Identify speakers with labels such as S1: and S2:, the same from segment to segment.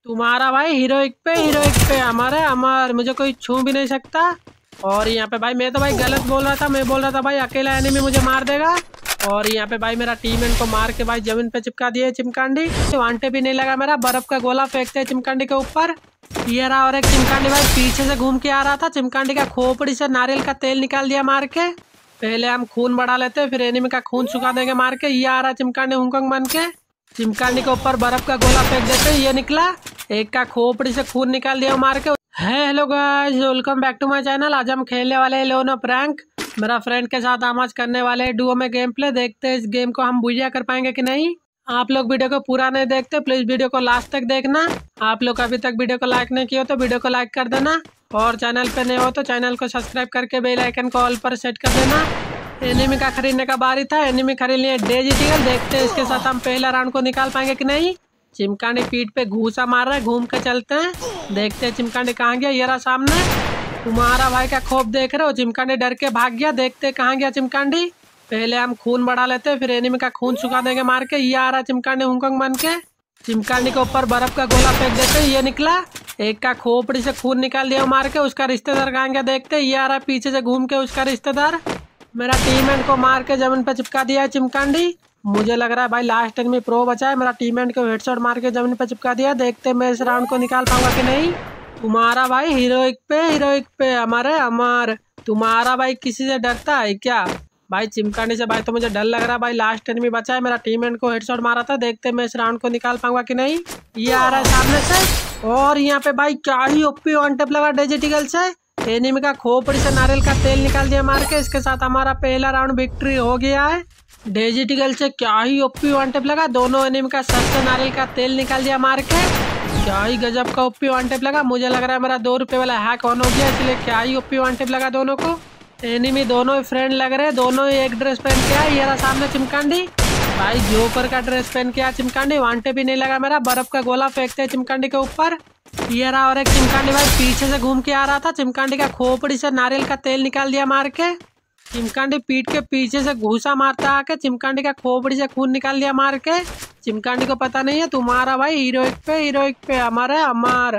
S1: तुम्हारा भाई हीरोइक पे हमारे अमर, मुझे कोई छू भी नहीं सकता। और यहाँ पे भाई मैं तो भाई गलत बोल रहा था, मैं बोल रहा था भाई अकेला एनिमी मुझे मार देगा। और यहाँ पे भाई मेरा टीममेट को मार के भाई जमीन पे चिपका दिए चिमकांडी। वांटे भी नहीं लगा मेरा, बर्फ का गोला फेंकते हैं चिमकांडी के ऊपर। ये रहा, और एक चिमकांडी भाई पीछे से घूम के आ रहा था। चिमकांडी का खोपड़ी से नारियल का तेल निकाल दिया मार के। पहले हम खून बढ़ा लेते, फिर एनिमी का खून सुखा देंगे मार के। ये आ रहा चिमकांडी हुंकंग बन के। चिमकांडी के ऊपर बर्फ का गोला फेंक देते, ये निकला। एक का खोपड़ी से खून निकाल दिया मार के। Hello guys, welcome back to my channel. आज हम खेलने वाले हैं लोनो प्रैंक। मेरा फ्रेंड के साथ हम आज करने वाले हैं डुओ में गेम प्ले। देखते हैं इस गेम को हम बुझिया कर पाएंगे कि नहीं। आप लोग वीडियो को पूरा नहीं देखते, प्लीज वीडियो को लास्ट तक देखना। आप लोग अभी तक वीडियो को लाइक नहीं किया तो वीडियो को लाइक कर देना, और चैनल पे नए हो तो चैनल को सब्सक्राइब करके बेल आइकन को ऑल पर सेट कर देना। एनिमी का खरीदने का बारी था, एनिमी खरीद लिए डेजिटिकल। देखते हैं इसके साथ हम पहला राउंड को निकाल पाएंगे कि नहीं। चिमकांडी पीठ पे घूसा मार रहा है, घूम के चलते हैं। देखते हैं चिमकांडी कहाँ गया। ये रहा सामने। तुम्हारा भाई का खोप देख रहे हो, चिमकांडी डर के भाग गया। देखते कहाँ गया चिमकांडी। पहले हम खून बढ़ा लेते, फिर एनिमी का खून सुखा देंगे मार के। ये आ रहा चिमकांडी हुंकंग बन के। चिमकांडी के ऊपर बर्फ का गोला फेंक देते, ये निकला। एक का खोपड़ी से खून निकाल दिया मार के। उसका रिश्तेदार कहाँ गया देखते। ये आ रहा पीछे से घूम के उसका रिश्तेदार। मेरा टीममेट को मार के जमीन पे चिपका दिया है चिमकांडी। मुझे लग रहा है भाई लास्ट टाइम में प्रो बचा है। मेरा टीममेट को हेडशॉट मार के जमीन पे चिपका दिया। देखते मैं इस राउंड को निकाल पाऊंगा कि नहीं। तुम्हारा भाई हीरोइक पे हमारे अमर। तुम्हारा भाई किसी से डरता है क्या भाई? चिमकांडी से भाई तो मुझे डर लग रहा है भाई। लास्ट टाइम में बचा है, मेरा टीममेट को हेडशॉट मारा था। देखते मैं इस राउंड को निकाल पाऊंगा कि नहीं। ये आ रहा है सामने से, और यहाँ पे भाई क्या ही ओपी वन टैप लगा डेजिटिकल से। एनिमी का खोपड़ी से नारियल का तेल निकाल दिया मार के। इसके साथ हमारा पहला राउंड विक्ट्री हो गया है। डेजिटिकल से क्या ही ओपी वन टैप लगा। दोनों एनिमी का सर से नारियल का तेल निकाल दिया मार के। क्या ही गजब का ओपी वन टैप लगा। मुझे लग रहा है मेरा 2 रुपये वाला हैक ऑन हो गया, इसलिए क्या ही ओपी वन टैप लगा दोनों को। एनिमी दोनों ही फ्रेंड लग रहे हैं, दोनों ही एक ड्रेस पहन के आए। ये रहा सामने चिमकांडी भाई, जोकर का ड्रेस पहन के आया चिमकांडी। वांटे भी नहीं लगा मेरा, बर्फ का गोला फेंकते हैं चिमकांडी के ऊपर। ये रहा, और एक चिमकांडी भाई पीछे से घूम के आ रहा था। चिमकांडी का खोपड़ी से नारियल का तेल निकाल दिया मार के। चिमकांडी पीठ के पीछे से घूसा मारता आके चिमकांडी का खोपड़ी से खून निकाल दिया मार के। चिमकांडी को पता नहीं है तुम्हारा भाई हीरोइक पे हमारे अमर।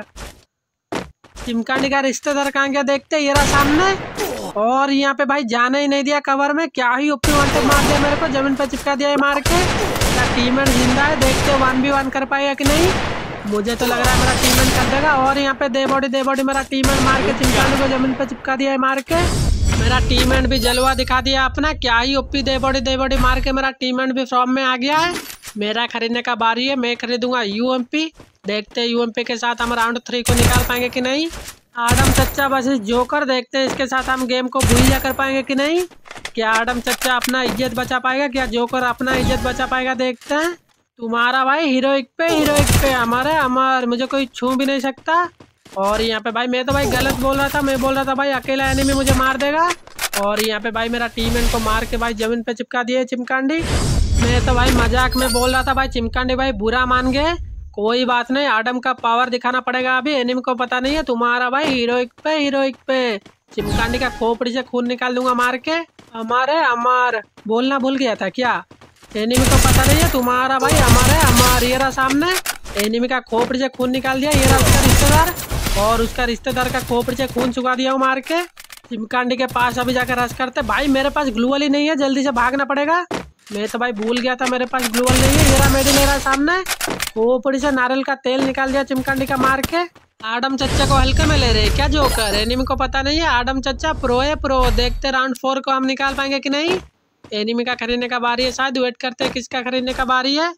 S1: चिमकांडी का रिश्तेदार कहाँ गया देखते। ये रहा सामने, और यहाँ पे भाई जाने ही नहीं दिया कवर में। क्या ही ओपी वन टैप मार दिया मेरे को, जमीन पे चिपका दिया है मार के। मेरा टीममेट जिंदा है, देखते 1v1 कर पाएगा कि नहीं। मुझे तो लग रहा है मेरा टीममेट कर देगा। और यहाँ पे दे बॉडी मेरा टीममेट मार के चिमकांडी को जमीन पे चिपका दिया है मार के। मेरा टीममेट भी जलवा दिखा दिया अपना। क्या ही ओपी दे बॉडी मार के मेरा टीममेट भी फॉर्म में आ गया है। मेरा खरीदने का बारी है, मैं खरीदूंगा यूएमपी। देखते हैं यूएमपी के साथ हम राउंड 3 को निकाल पाएंगे कि नहीं। आडम चच्चा बस जोकर, देखते हैं इसके साथ हम गेम को भूलिया कर पाएंगे कि नहीं। क्या आडम चच्चा अपना इज्जत बचा पाएगा, क्या जोकर अपना इज्जत बचा पाएगा, देखते हैं। तुम्हारा भाई हीरोइक पे हमारे अमर, मुझे कोई छू भी नहीं सकता। और यहाँ पे भाई मैं तो भाई गलत बोल रहा था, मैं बोल रहा था भाई अकेला एनिमी मुझे मार देगा। और यहाँ पे भाई मेरा टीममेट को मार के भाई जमीन पे चिपका दिए चिमकांडी। मैं तो भाई मजाक में बोल रहा था भाई, चिमकांडी भाई बुरा मान गए। कोई बात नहीं, आडम का पावर दिखाना पड़ेगा अभी। एनिमी को पता नहीं है तुम्हारा भाई हीरोइक पे। चिमकांडी का खोपड़ी से खून निकाल दूंगा मार के। हमारे अमर बोलना भूल गया था क्या? एनिमी को पता नहीं है तुम्हारा भाई हमारे अमर। ये रहा सामने, एनिमी का खोपड़ी से खून निकाल दिया। ये रहा उसका रिश्तेदार, और उसका रिश्तेदार का खोपड़ी से खून चुका दिया मार के। चिमकांडी के पास अभी जाकर रश करते। भाई मेरे पास ग्लूवल ही नहीं है, जल्दी से भागना पड़ेगा। मैं तो भाई भूल गया था मेरे पास ग्लूवल नहीं है। मेरा मेडी ले रहा है सामने, खोपड़ी से नारियल का तेल निकाल दिया चिमकांडी का मार के। आडम चच्चा को हल्के में ले रहे क्या जोकर? एनिमी को पता नहीं है आडम चच्चा प्रो है प्रो। देखते राउंड 4 को हम निकाल पाएंगे कि नहीं। एनिमी का खरीदने का बारी है शायद, वेट करते हैं किसका खरीदने का बारी है।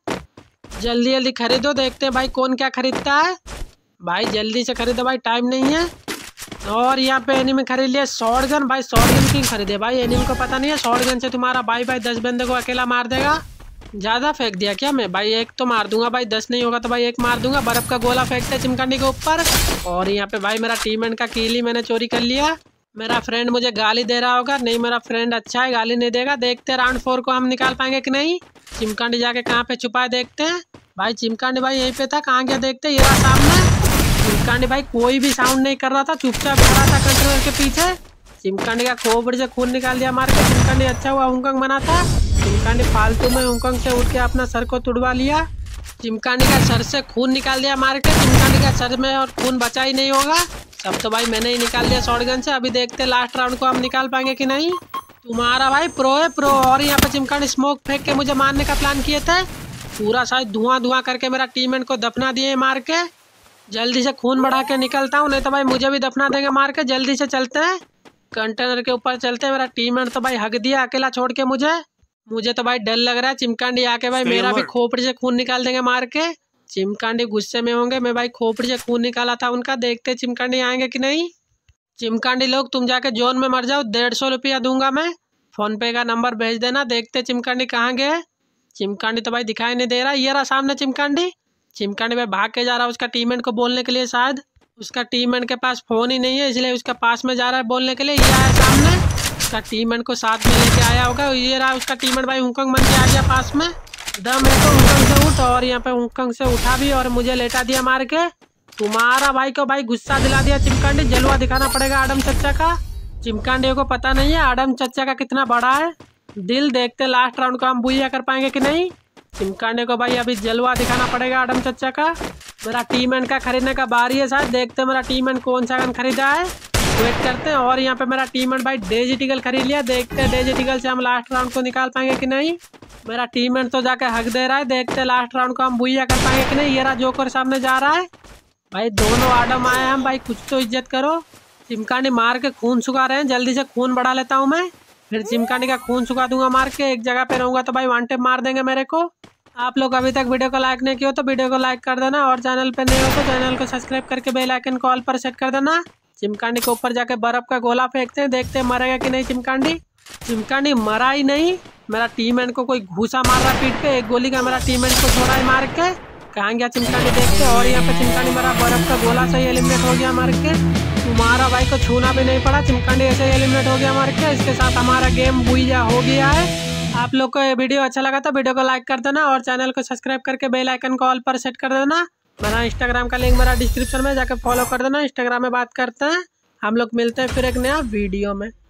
S1: जल्दी खरीदो, देखते हैं भाई कौन क्या खरीदता है। भाई जल्दी से खरीदो भाई, टाइम नहीं है। और यहाँ पे एनिमी खरीद लिया शॉर्ट गन। भाई शॉर्ट गन क्यों खरीदे भाई? एनिमी को पता नहीं है शॉर्ट गन से तुम्हारा भाई 10 बंदे को अकेला मार देगा। ज़्यादा फेंक दिया क्या मैं? भाई एक तो मार दूंगा भाई, 10 नहीं होगा तो भाई 1 मार दूंगा। बर्फ का गोला फेंकते चिमकांडी के ऊपर। और यहाँ पे भाई मेरा टीममेट का किल ही मैंने चोरी कर लिया। मेरा फ्रेंड मुझे गाली दे रहा होगा, नहीं मेरा फ्रेंड अच्छा है, गाली नहीं देगा। देखते राउंड 4 को हम निकाल पाएंगे कि नहीं। चिमकांडी जाके कहाँ पे छुपाए देखते हैं। भाई चिमकांडी भाई यहीं पे था, कहाँ गया देखते। ये रहा सामने। चिमकांडी भाई कोई भी साउंड नहीं कर रहा था, चुपचाप खड़ा था कंट्रोलर के पीछे। चिमकांडी का खोपड़ी से खून निकाल दिया मार के। चिमकांडी अच्छा हुआ हुंकंग बना था। चिमकांडी फालतू में हुंकंग से उठ के अपना सर को तुड़वा लिया। चिमकांडी का सर से खून निकाल दिया मार के। चिमकांडी चिमकांडी का सर में और खून बचा ही नहीं होगा। सब तो भाई मैंने ही निकाल दिया शॉटगन से। अभी देखते लास्ट राउंड को हम निकाल पाएंगे कि नहीं। तुम्हारा भाई प्रो है प्रो। और यहाँ पे चिमकांडी स्मोक फेंक के मुझे मारने का प्लान किए थे। पूरा शायद धुआं धुआं करके मेरा टीममेट को दफना दिए मार के। जल्दी से खून बढ़ा के निकलता हूँ, नहीं तो भाई मुझे भी दफना देंगे मार के। जल्दी से चलते हैं, कंटेनर के ऊपर चलते हैं। मेरा टीममेट तो भाई हक दिया अकेला छोड़ के मुझे तो भाई डर लग रहा है। चिमकांडी आके भाई मेरा भी खोपड़ी से खून निकाल देंगे मार के। चिमकांडी गुस्से में होंगे, मैं भाई खोपड़ी से खून निकाला था उनका। देखते चिमकांडी आएंगे कि नहीं। चिमकांडी लोग तुम जाके जोन में मर जाओ, 150 रुपया दूंगा मैं। फोन पे का नंबर भेज देना। देखते चिमकांडी कहाँ गए। चिमकांडी तो भाई दिखाई नहीं दे रहा। ये रहा सामने चिमकांडी। चिमकांडी भाई भाग के जा रहा है उसका टीममेट को बोलने के लिए। शायद उसका टीममेट के पास फोन ही नहीं है, इसलिए उसका पास में जा रहा है बोलने के लिए। ये आया सामने, उसका टीममेट को साथ में लेके आया होगा। ये रहा उसका टीममेट भाई हुकंग बन के आ गया पास में। दम है तो हुकंग से उठ। और यहाँ पे हुकंग से उठा भी और मुझे लेटा दिया मार के। तुम्हारा भाई को भाई गुस्सा दिला दिया चिमकांडी। जलवा दिखाना पड़ेगा आडम चचा का। चिमकांडी को पता नहीं है आडम चचा का कितना बड़ा है दिल। देखते लास्ट राउंड को हम बुइया कर पाएंगे कि नहीं। चिमकांडी को भाई अभी जलवा दिखाना पड़ेगा आडम चचा का। मेरा टीममेट का खरीदने का बारी है शायद। देखते मेरा टीममेट कौन सा गन खरीदा है, वेट करते हैं। और यहाँ पे मेरा टीममेट भाई डेजिट ईगल खरीद लिया। देखते हैं डेजिट ईगल से हम लास्ट राउंड को निकाल पाएंगे कि नहीं। मेरा टीममेट तो जाके हक दे रहा है। देखते हैं लास्ट राउंड को हम बुइया कर पाएंगे कि नहीं। ये रहा जोकर सामने जा रहा है भाई। दोनों आडम आए हम भाई, कुछ तो इज्जत करो। चिमकांडी मार के खून सुखा रहे हैं। जल्दी से खून बढ़ा लेता हूँ मैं, फिर चिमकांडी का खून सुखा दूंगा मार के। एक जगह पे रहूंगा तो भाई वन टेप मार देंगे मेरे को। आप लोग अभी तक वीडियो को लाइक नहीं किया तो वीडियो को लाइक कर देना। और चैनल पे नए हो तो चैनल को सब्सक्राइब करके बेल आइकन को ऑल पर सेट कर देना। चिमकांडी के ऊपर जाके बर्फ का गोला फेंकते हैं। देखते हैं मरेगा कि नहीं चिमकांडी। चिमकांडी मरा ही नहीं। मेरा टीममेट को कोई घूसा मार रहा पीठ पे। एक गोली का मेरा टीममेट को छोड़ा है मार के। कहाँ गया चिमकांडी देखते। और यहाँ पे चिमकांडी मेरा बर्फ का गोला से ही एलिमिनेट हो गया मार के। तुम्हारा भाई को छूना भी नहीं पड़ा, चिमकांडी ऐसे ही एलिमिनेट हो गया मार के। इसके साथ हमारा गेम बुइया हो गया है। आप लोग को ये वीडियो अच्छा लगा तो वीडियो को लाइक कर देना और चैनल को सब्सक्राइब करके बेल आइकन को ऑल पर सेट कर देना। मेरा इंस्टाग्राम का लिंक मेरा डिस्क्रिप्शन में जाकर फॉलो कर देना। इंस्टाग्राम में बात करते हैं। हम लोग मिलते हैं फिर एक नया वीडियो में।